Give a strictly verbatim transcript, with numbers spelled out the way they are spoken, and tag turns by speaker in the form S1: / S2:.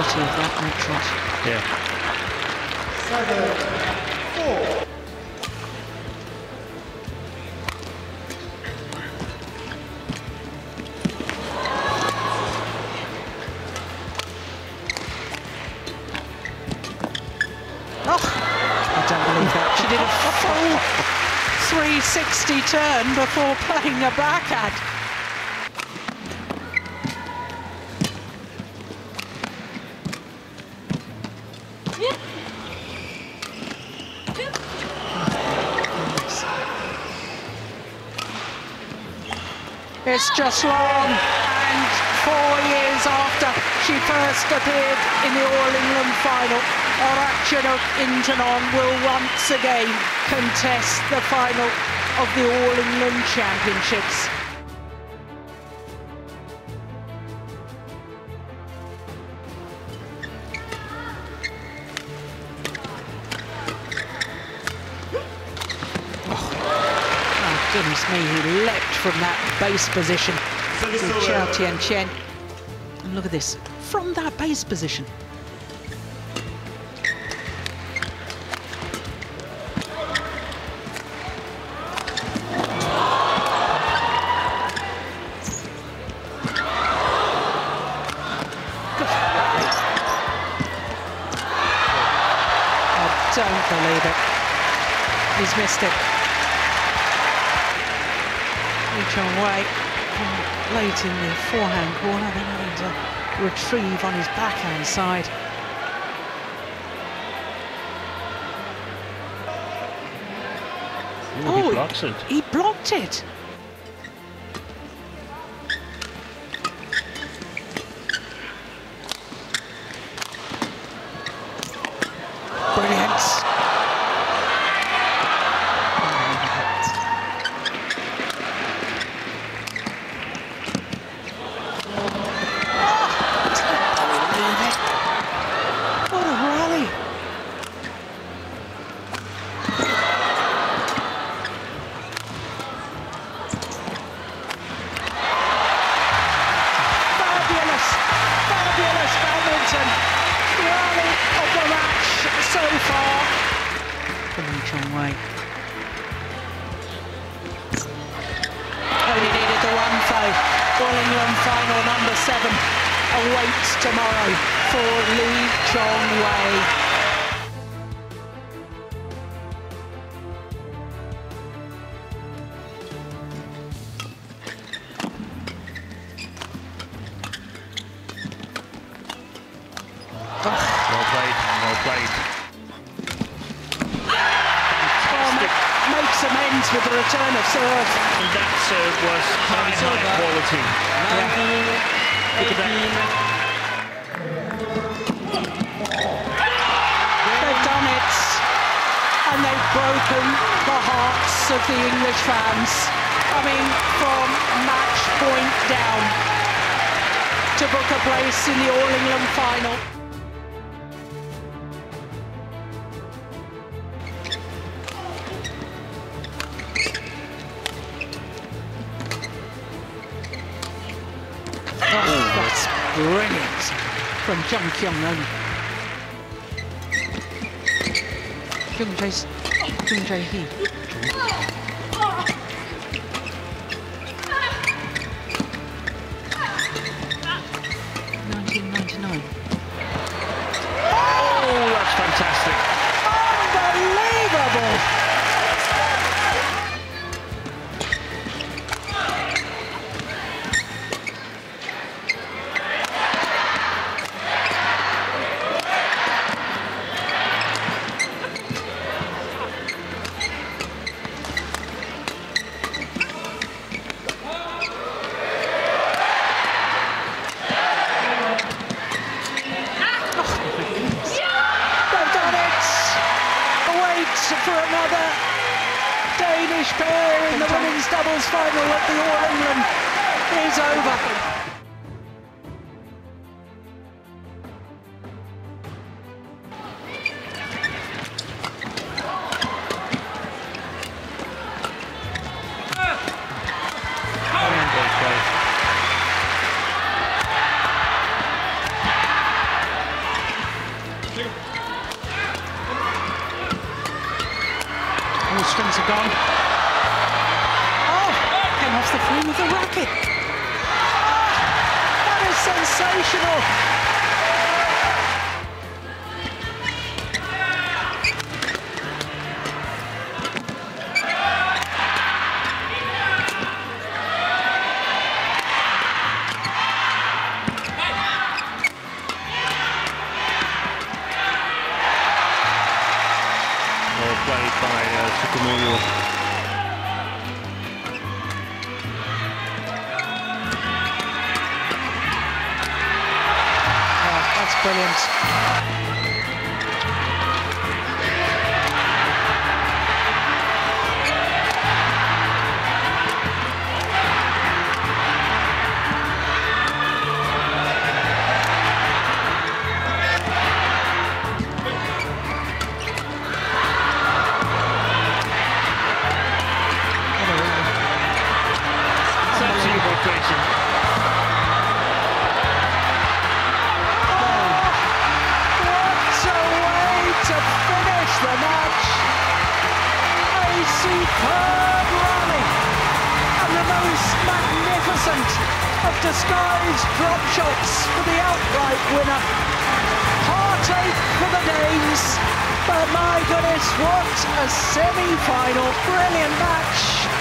S1: quality of that neck shot.
S2: Yeah.
S3: Seven, four.
S1: I don't believe that. She did a full three sixty turn before playing a backhand. It's just long, and four years after she first appeared in the All-England final, Arantxa Intanon will once again contest the final of the All-England Championships. Goodness me, he leapt from that base position with Chao Tianqian. And look at this, from that base position. I don't believe it. He's missed it. Lee Chong-wei late in the forehand corner, then having to retrieve on his backhand side.
S2: Ooh,
S1: oh,
S2: he blocks it.
S1: He blocked it. Brilliant. So far from Lee Chong-wei. Only needed the one though. All-England final number seven awaits tomorrow for Lee Chong-wei.
S2: Well played, well played.
S1: Makes amends with the return of serve.
S2: And that serve was high, high quality.
S1: Yeah.
S2: Look at that.
S1: They've done it, and they've broken the hearts of the English fans. I mean, from match point down to book a place in the All-England final. Oh, that's brilliant from Jung Kyung-eun. Jung Jae, Jung Jae-hee. nineteen ninety-nine.
S2: Oh, that's fantastic.
S1: Unbelievable! For another Danish pair in the women's doubles final at the All-England is over. All strings are gone. Oh, came off the frame of the racket. Oh, that is sensational.
S2: Well played by uh, Tsukumura.
S1: Oh, that's brilliant. Superb rally and the most magnificent of disguised drop shots for the outright winner. Heartache for the Danes, but my goodness, what a semi-final, brilliant match.